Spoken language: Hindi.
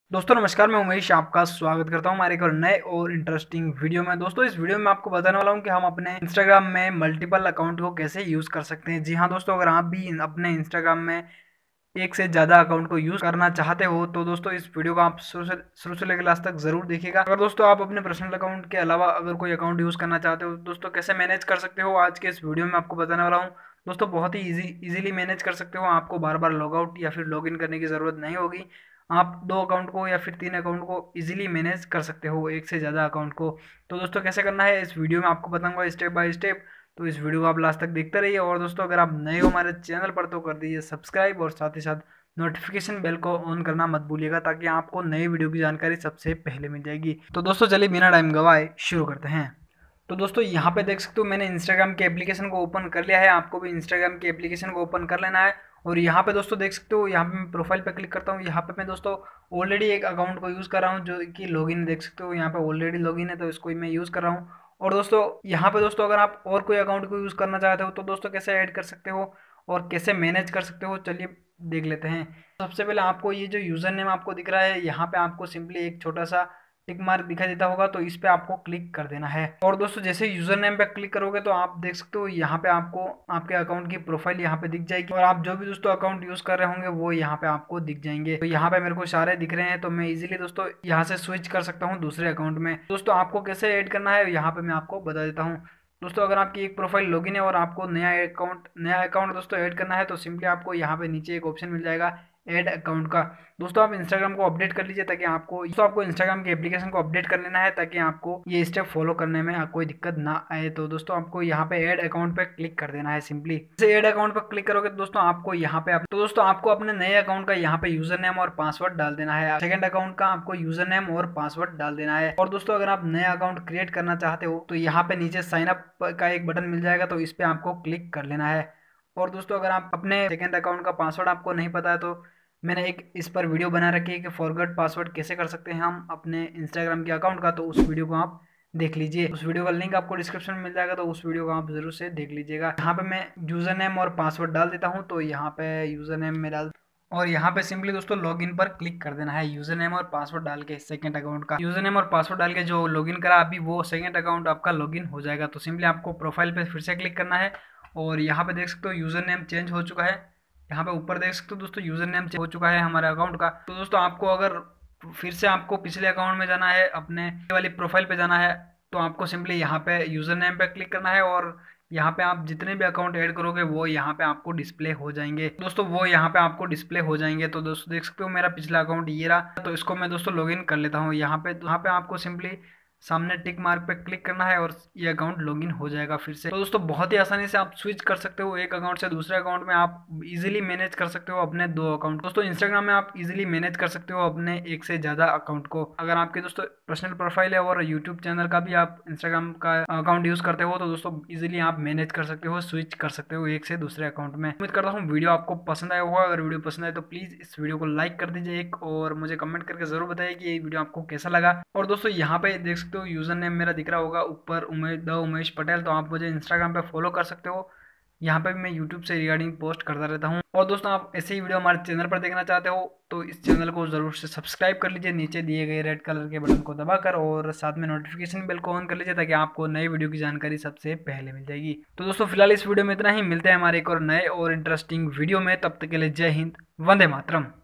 दोस्तों नमस्कार, मैं उमेश आपका स्वागत करता हूं हमारे एक और नए और इंटरेस्टिंग वीडियो में। दोस्तों इस वीडियो में आपको बताने वाला हूं कि हम अपने इंस्टाग्राम में मल्टीपल अकाउंट को कैसे यूज़ कर सकते हैं। जी हां दोस्तों, अगर आप भी अपने इंस्टाग्राम में एक से ज़्यादा अकाउंट को यूज़ करना चाहते हो तो दोस्तों इस वीडियो को आप शुरू से लेकर लास्ट तक ज़रूर देखिएगा। अगर दोस्तों आप अपने पर्सनल अकाउंट के अलावा अगर कोई अकाउंट यूज़ करना चाहते हो दोस्तों कैसे मैनेज कर सकते हो, आज के इस वीडियो में आपको बताने वाला हूँ। दोस्तों बहुत ही इजीली मैनेज कर सकते हो, आपको बार बार लॉग आउट या फिर लॉग इन करने की ज़रूरत नहीं होगी। आप 2 अकाउंट को या फिर 3 अकाउंट को इजीली मैनेज कर सकते हो, एक से ज़्यादा अकाउंट को। तो दोस्तों कैसे करना है इस वीडियो में आपको बताऊंगा स्टेप बाय स्टेप। तो इस वीडियो को आप लास्ट तक देखते रहिए। और दोस्तों अगर आप नए हो हमारे चैनल पर तो कर दीजिए सब्सक्राइब और साथ ही साथ नोटिफिकेशन बेल को ऑन करना मत भूलिएगा, ताकि आपको नई वीडियो की जानकारी सबसे पहले मिल जाएगी। तो दोस्तों चलिए बिना टाइम गवाए शुरू करते हैं। तो दोस्तों यहाँ पे देख सकते हो मैंने इंस्टाग्राम के एप्लीकेशन को ओपन कर लिया है। आपको भी इंस्टाग्राम के एप्लीकेशन को ओपन कर लेना है। और यहाँ पे दोस्तों देख सकते हो, यहाँ पे मैं प्रोफाइल पे क्लिक करता हूँ। यहाँ पे मैं दोस्तों ऑलरेडी एक अकाउंट को यूज़ कर रहा हूँ जो कि लॉगिन देख सकते हो, यहाँ पे ऑलरेडी लॉगिन है तो इसको मैं यूज़ कर रहा हूँ। और दोस्तों यहाँ पे दोस्तों अगर आप और कोई अकाउंट को यूज़ करना चाहते हो तो दोस्तों कैसे ऐड कर सकते हो और कैसे मैनेज कर सकते हो, चलिए देख लेते हैं। सबसे पहले आपको ये जो यूज़र नेम आपको दिख रहा है, यहाँ पे आपको सिंपली एक छोटा सा टिक मार्क दिखाई देता होगा, तो इस पे आपको क्लिक कर देना है। और दोस्तों जैसे यूजर नेम पे क्लिक करोगे तो आप देख सकते हो यहाँ पे आपको आपके अकाउंट की प्रोफाइल यहाँ पे दिख जाएगी। और आप जो भी दोस्तों अकाउंट यूज कर रहे होंगे वो यहाँ पे आपको दिख जाएंगे। तो यहाँ पे मेरे को सारे दिख रहे हैं, तो मैं इजीली दोस्तों यहाँ से स्विच कर सकता हूँ दूसरे अकाउंट में। दोस्तों आपको कैसे ऐड करना है यहाँ पे मैं आपको बता देता हूँ। दोस्तों अगर आपकी एक प्रोफाइल लॉगिन है और आपको नया अकाउंट दोस्तों ऐड करना है तो सिंपली आपको यहाँ पे नीचे एक ऑप्शन मिल जाएगा ऐड अकाउंट का। दोस्तों आप इंस्टाग्राम को अपडेट कर लीजिए ताकि आपको इंस्टाग्राम के एप्लीकेशन को अपडेट कर लेना है, ताकि आपको ये स्टेप फॉलो करने में कोई दिक्कत ना आए। तो दोस्तों आपको यहाँ पे ऐड अकाउंट पे क्लिक कर देना है। सिंपली जैसे ऐड अकाउंट पे क्लिक करोगे तो दोस्तों आपको यहाँ पे तो दोस्तों आपको अपने नए अकाउंट का यहाँ पे यूजर नेम और पासवर्ड डाल देना है। सेकंड अकाउंट का आपको यूजर नेम और पासवर्ड डाल देना है। और दोस्तों अगर आप नया अकाउंट क्रिएट करना चाहते हो तो यहाँ पे नीचे साइन अप का एक बटन मिल जाएगा, तो इस पे आपको क्लिक कर लेना है। और दोस्तों अगर आप अपने सेकंड अकाउंट का पासवर्ड आपको नहीं पता है तो मैंने एक इस पर वीडियो बना रखी है कि फॉरगेट पासवर्ड कैसे कर सकते हैं हम अपने इंस्टाग्राम के अकाउंट का, तो उस वीडियो को आप देख लीजिए। उस वीडियो का लिंक आपको डिस्क्रिप्शन में मिल जाएगा, तो उस वीडियो को आप जरूर से देख लीजिएगा। यहाँ पे मैं यूजर नेम और पासवर्ड डाल देता हूँ, तो यहाँ पे यूजर नेम में डाल और यहाँ पे सिंपली दोस्तों लॉगिन पर क्लिक कर देना है। यूजर नेम और पासवर्ड डाल के सेकंड अकाउंट का यूजर नेम और पासवर्ड डाल के जो लॉगिन करा अभी वो सेकंड अकाउंट आपका लॉगिन हो जाएगा। तो सिंपली आपको प्रोफाइल पे फिर से क्लिक करना है और यहाँ पे देख सकते हो यूजर नेम चेंज हो चुका है। यहाँ पे ऊपर देख सकते हो दोस्तों यूजर नेम हो चुका है हमारे अकाउंट का। तो दोस्तों आपको अगर फिर से आपको पिछले अकाउंट में जाना है, अपने वाली प्रोफाइल पे जाना है, तो आपको सिंपली यहाँ पे यूजर नेम पे क्लिक करना है और यहाँ पे आप जितने भी अकाउंट ऐड करोगे वो यहाँ पे आपको डिस्प्ले हो जाएंगे। दोस्तों वो यहाँ पे आपको डिस्प्ले हो जाएंगे। तो दोस्तों देख सकते हो मेरा पिछला अकाउंट ये रहा, तो इसको मैं दोस्तों लॉगिन कर लेता हूँ। यहाँ पे आपको सिंपली सामने टिक मार्क पे क्लिक करना है और ये अकाउंट लॉगिन हो जाएगा फिर से। तो दोस्तों बहुत ही आसानी से आप स्विच कर सकते हो एक अकाउंट से दूसरे अकाउंट में। आप इजीली मैनेज कर सकते हो अपने 2 अकाउंट। दोस्तों इंस्टाग्राम में आप इजीली मैनेज कर सकते हो अपने एक से ज़्यादा अकाउंट को। अगर आपके दोस्तों पर्सनल प्रोफाइल है और यूट्यूब चैनल का भी आप इंस्टाग्राम का अकाउंट यूज़ करते हो तो दोस्तों इजीली आप मैनेज कर सकते हो, स्विच कर सकते हो एक से दूसरे अकाउंट में। उम्मीद करता हूँ वीडियो आपको पसंद आया होगा। अगर वीडियो पसंद आए तो प्लीज़ इस वीडियो को लाइक कर दीजिए एक, और मुझे कमेंट करके जरूर बताइए कि ये वीडियो आपको कैसा लगा। और दोस्तों यहाँ पे देख सकते हो यूजर नेम मेरा दिख रहा होगा ऊपर उमेश पटेल, तो आप मुझे इंस्टाग्राम पे फॉलो कर सकते हो। यहाँ पे भी मैं यूट्यूब से रिगार्डिंग पोस्ट करता रहता हूँ। और दोस्तों आप ऐसे ही वीडियो हमारे चैनल पर देखना चाहते हो तो इस चैनल को जरूर से सब्सक्राइब कर लीजिए नीचे दिए गए रेड कलर के बटन को दबाकर, और साथ में नोटिफिकेशन बेल को ऑन कर लीजिए ताकि आपको नई वीडियो की जानकारी सबसे पहले मिल जाएगी। तो दोस्तों फिलहाल इस वीडियो में इतना ही, मिलते हैं हमारे एक और नए और इंटरेस्टिंग वीडियो में। तब तक के लिए जय हिंद, वंदे मातरम।